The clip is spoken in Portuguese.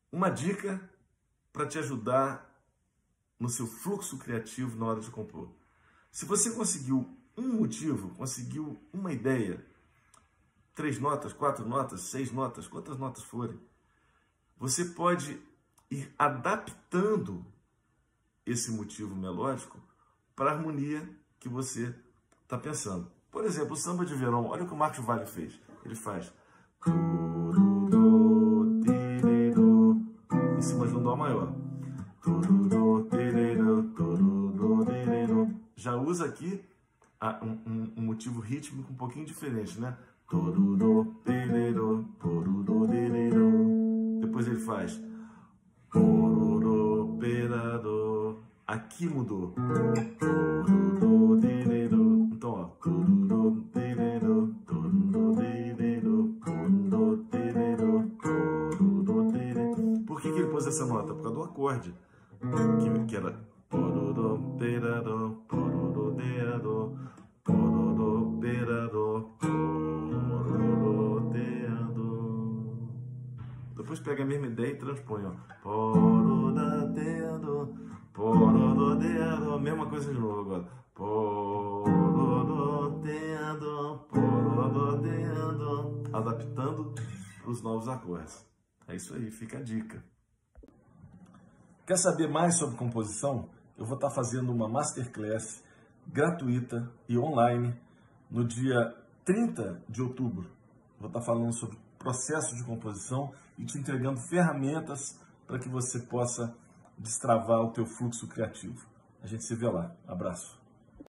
uma dica para te ajudar no seu fluxo criativo na hora de compor. Se você conseguiu um motivo, conseguiu uma ideia, 3 notas, 4 notas, 6 notas, quantas notas forem, você pode ir adaptando esse motivo melódico para a harmonia que você está pensando. Por exemplo, o samba de verão, olha o que o Marcos Valle fez. Ele faz em cima de um dó maior. Já usa aqui um motivo rítmico um pouquinho diferente, né? Depois ele faz aqui mudou. Então, ó. Por que ele pôs essa nota? Por causa do acorde, que era. Depois pega a mesma ideia e transpõe, ó. Mesma coisa de novo agora. Adaptando para os novos acordes. É isso aí, fica a dica. Quer saber mais sobre composição? Eu vou estar fazendo uma masterclass gratuita e online no dia 30 de outubro. Vou estar falando sobre processo de composição e te entregando ferramentas para que você possa destravar o teu fluxo criativo. A gente se vê lá. Abraço.